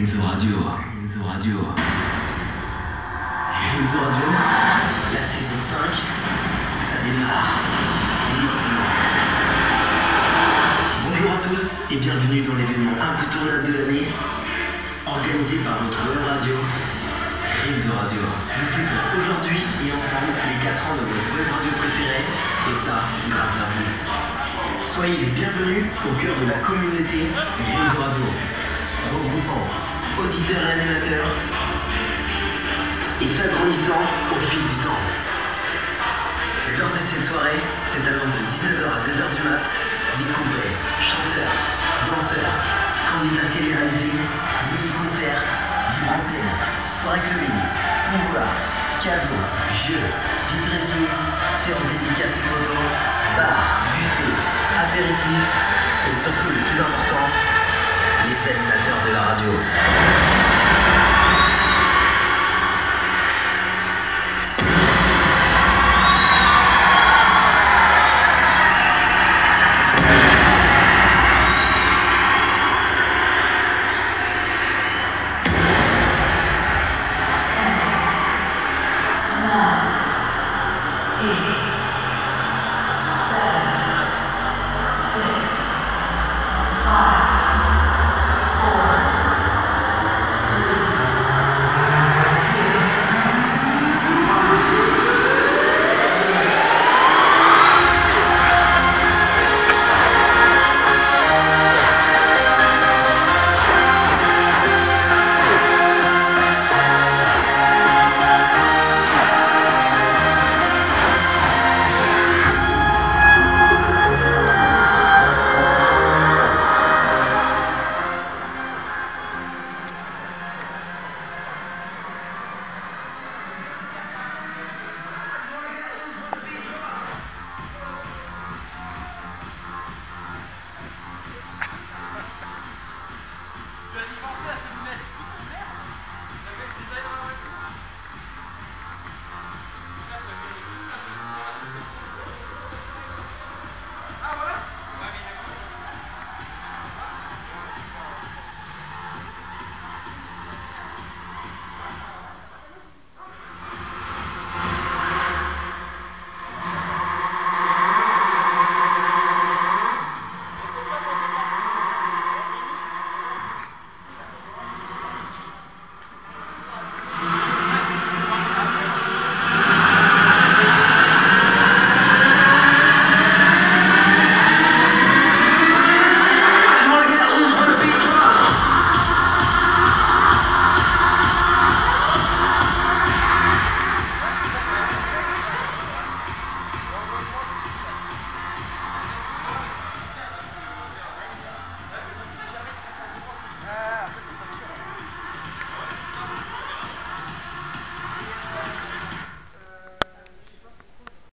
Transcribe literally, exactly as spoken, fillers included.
Réseau Radio, Réseau Radio. Réseau Radio, la saison cinq, ça démarre maintenant. Bonjour à tous et bienvenue dans l'événement incontournable de l'année, organisé par votre web radio, Réseau Radio. Nous fêtons aujourd'hui et ensemble les quatre ans de votre web radio préférée, et ça, grâce à vous. Soyez les bienvenus au cœur de la communauté Réseau Radio, regroupant auditeurs et animateurs, et s'agrandissant au fil du temps. Lors de cette soirée, c'est allant de dix-neuf heures à deux heures du mat, découvrez chanteurs, danseurs, candidats télé-réalité, mini-concerts, libre antenne, soirée clubbing, tombola, cadeaux, jeux, vitressing, séances dédicaces et photos, bar, buffet, apéritif, et surtout le plus important, les animateurs de la radio.